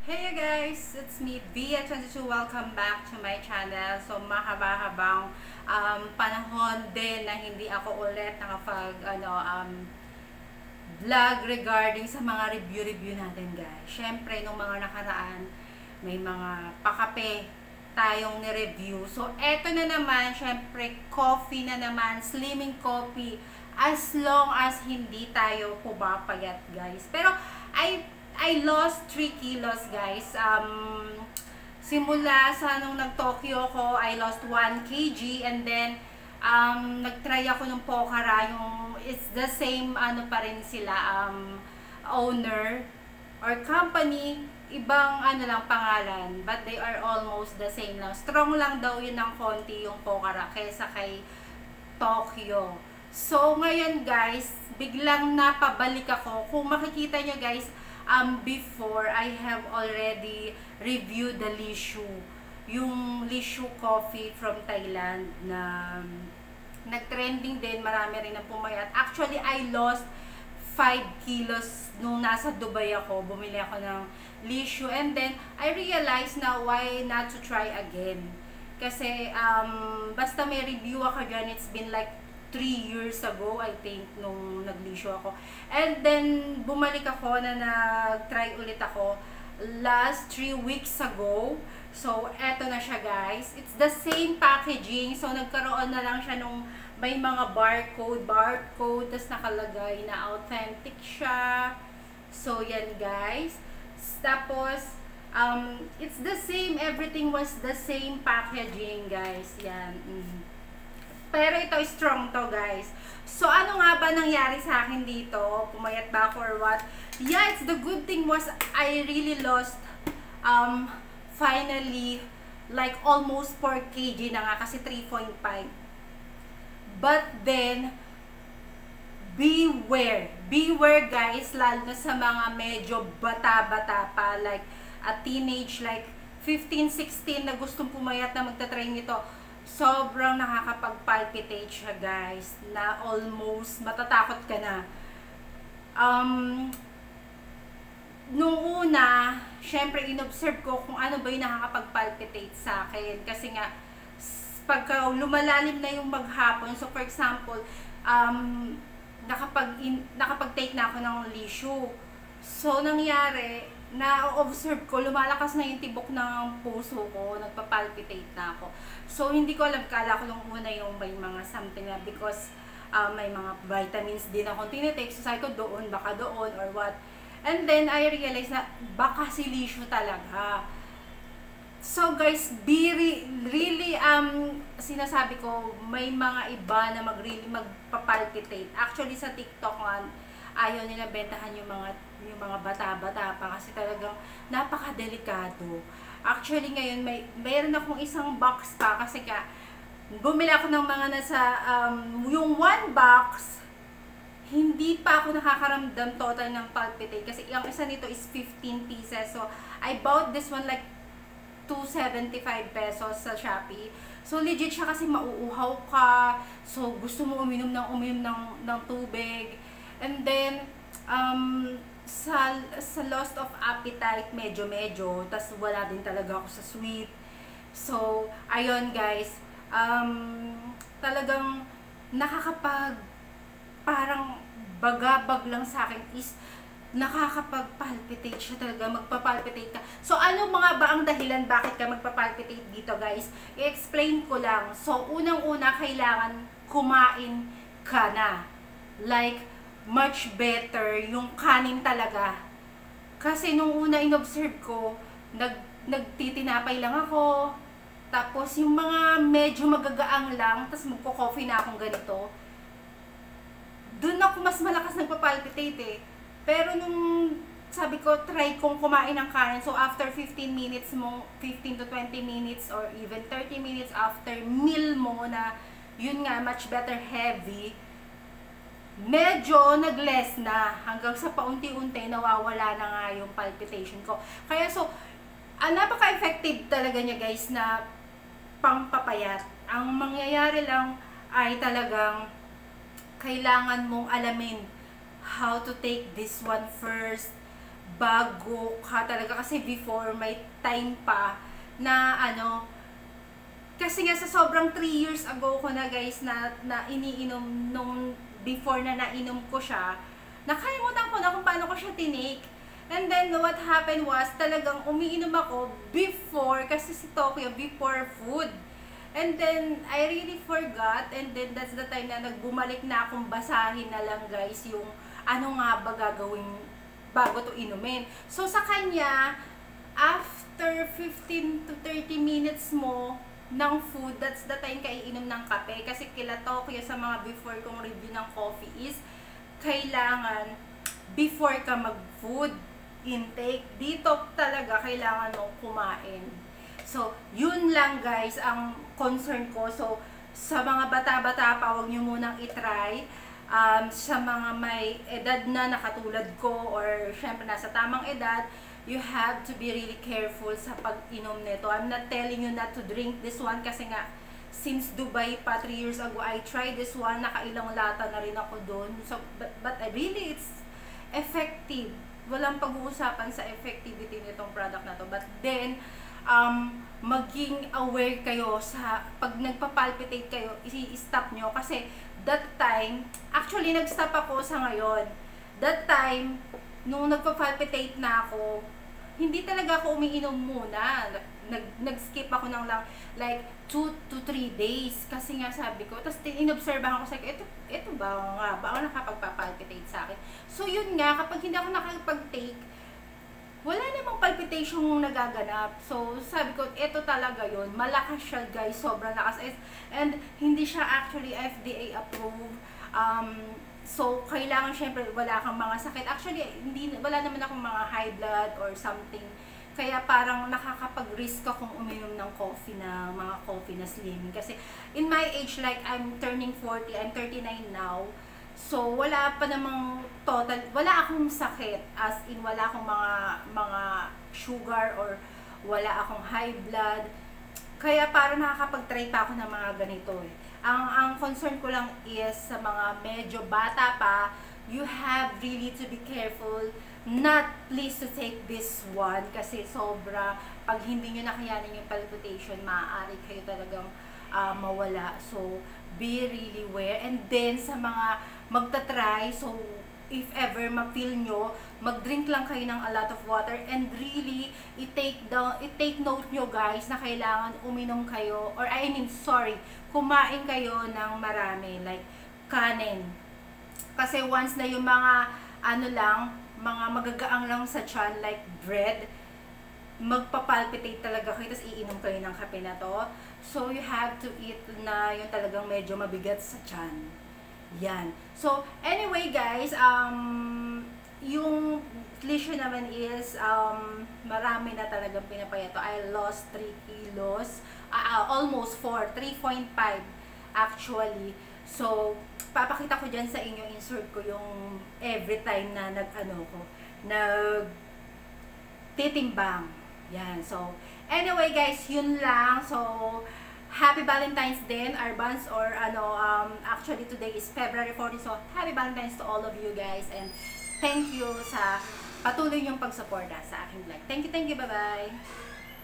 Hey guys, it's me, Via22. Welcome back to my channel. So mahaba-habang panahon din na hindi ako ulit vlog regarding sa mga review natin guys. Syempre, nung mga nakaraan, may mga pakape tayong ni-review. So eto na naman, syempre, coffee na naman, slimming coffee, as long as hindi tayo pumapayat guys. Pero I lost 3 kilos guys. Simula sa nung nag-Tokyo ko, I lost 1 kg and then nag-try ako ng Pokhara, yung it's the same pa rin sila, owner or company, ibang lang pangalan, but they are almost the same lang. Strong lang daw yun ng konti yung Pokhara kaysa kay Tokyo. So ngayon guys, biglang napabalik ako. Kung makikita nyo guys, before I have already reviewed the Lishou, yung Lishou coffee from Thailand na nag-trending din, marami rin ang pumayat. Actually, I lost 5 kilos nung nasa Dubai ako, bumili ako ng Lishou, and then I realized na why not to try again. Kasi basta may review ako dyan, it's been like 3 years ago, I think, nung nag-Lishou ako. And then, bumalik ako na nag-try ulit ako last 3 weeks ago. So, eto na siya guys. It's the same packaging. So, nagkaroon na lang siya nung may mga barcode, tapos nakalagay na authentic siya. So, yan guys. Tapos, it's the same, everything was the same packaging guys. Yan. Pero ito, strong to guys. So, ano nga ba nangyari sa akin dito? Pumayat ba ako or what? Yeah, it's the good thing was I really lost finally like almost 4 kg na nga kasi 3.5. But then, beware guys, lalo na sa mga medyo bata-bata pa, like a teenage, like 15, 16 na gustong pumayat na magta-try nito. Sobrang nakakapag-palpitate siya guys, na almost matatakot ka na. Nung una, syempre inobserve ko kung ano ba yung nakakapag-palpitate sa akin. Kasi nga, pagka lumalalim na yung maghapon, so for example, nakapag-take na ako ng Lishou. So, nangyari, na-observe ko, lumalakas na yung tibok ng puso ko, nagpa-palpitate na ako. So, hindi ko alam, kala ko nung una yung may mga something na because may mga vitamins din akong tinitake. So, sabi ko doon, baka doon, or what. And then, I realized na baka si Lishou talaga. So, guys, really, sinasabi ko, may mga iba na magpa-palpitate. Actually, sa TikTok ayaw nila bentahan yung mga bata-bata pa kasi talagang napakadelikado. Actually ngayon mayroon akong isang box pa kasi bumili ako ng mga nasa yung 1 box hindi pa ako nakakaramdam total ng palpitate kasi ang isa nito is 15 pieces. So I bought this one like 275 pesos sa Shopee. So legit siya kasi mauuhaw ka. So gusto mo uminom ng tubig. And then, sa loss of appetite, medyo, tas wala din talaga ako sa sweet. So, ayun guys, talagang parang bagabag lang sa akin is nakakapag-palpitate siya talaga, magpa-palpitate ka. So, ano mga ba ang dahilan bakit ka magpa-palpitate dito guys? I-explain ko lang. So, unang-una, kailangan kumain ka na. Like, much better yung kanin talaga. Kasi nung una inobserve ko, nagtitinapay lang ako. Tapos yung mga medyo magagaang lang, tapos magko-coffee na akong ganito. Doon ako mas malakas nagpa-palpitate eh. Pero nung sabi ko, try kong kumain ng kanin. So after 15 minutes mo, 15 to 20 minutes or even 30 minutes after meal mo na yun nga, much better heavy, medyo nag-less na hanggang sa paunti-unti nawawala na nga yung palpitation ko. Kaya so, napaka-effective talaga niya guys na pangpapayat. Ang mangyayari lang ay talagang kailangan mong alamin how to take this one first bago ka talaga. Kasi before, may time pa na kasi nga sa sobrang 3 years ago ko na guys na iniinom nung before na nainom ko siya, nakalimutan ko na kung paano ko siya tinake. And then what happened was talagang umiinom ako before, kasi si Tokyo before food. And then I really forgot, and then that's the time na nagbumalik na akong basahin na lang guys yung ano nga ba gagawin bago to inumin. So sa kanya, after 15 to 30 minutes mo ng food, that's the time ka iinom ng kape. Kasi kila Tokyo sa mga before kong review ng coffee is kailangan before ka mag-food intake, dito talaga kailangan mong kumain. So, yun lang guys ang concern ko. So, sa mga bata-bata pa, huwag nyo munang itry. Sa mga may edad na nakatulad ko, or syempre nasa tamang edad, you have to be really careful sa pag-inom nito. I'm not telling you not to drink this one kasi nga since Dubai pa 3 years ago I tried this one, nakailang lata na rin ako doon. So but really it's effective. Walang pag-uusapan sa effectivity nitong product na to. But then maging aware kayo sa pag nagpa-palpitate kayo, i-stop nyo kasi that time, actually nag-stop ako sa ngayon. That time nung nagpa-palpitate na ako, hindi talaga ako umiinom muna. Nag-skip ako ng lang like 2 to 3 days kasi nga sabi ko, tapos inobserbahan ko sa ito ba nga ba ako nakapagpa-palpitate sa akin. So yun nga, kapag hindi ako nakapag-take, wala namang palpitation nagaganap. So sabi ko, ito talaga yun, malakas siya guys, sobrang lakas, and hindi siya actually FDA approved. So, kailangan syempre wala kang mga sakit. Actually, wala naman akong mga high blood or something. Kaya parang nakakapag-risk akong uminom ng coffee na slimming. Kasi in my age, like I'm turning 40, I'm 39 now. So, wala pa namang wala akong sakit. As in, wala akong mga sugar or wala akong high blood. Kaya parang nakakapag-try pa ako ng mga ganito eh. Ang concern ko lang is sa mga medyo bata pa, you have really to be careful not please to take this one kasi sobra, pag hindi nyo nakayanin yung palpitation, maaari kayo talagang mawala. So, be really aware. And then, sa mga magta-try, so if ever ma-feel nyo, mag-drink lang kayo ng a lot of water, and really i-take note nyo guys na kailangan uminom kayo, or kumain kayo ng marami, like kanin. Kasi once na yung mga mga magagaang lang sa tiyan, like bread, magpapalpitate talaga kayo, tapos iinom kayo ng kape na to. So you have to eat na yung talagang medyo mabigat sa tiyan. Yan. So anyway guys, yung Lishou naman is marami na talagang pinapayato. I lost 3 kilos, almost 4, 3.5 actually. So papakita ko dyan sa inyo, insert ko yung every time na titimbang. Yan. So anyway guys, yun lang. So Happy Valentine's din, advance, or actually today is February 14, so Happy Valentine's to all of you guys, and thank you sa patuloy niyong pagsuporta sa aking vlog. Thank you, bye-bye!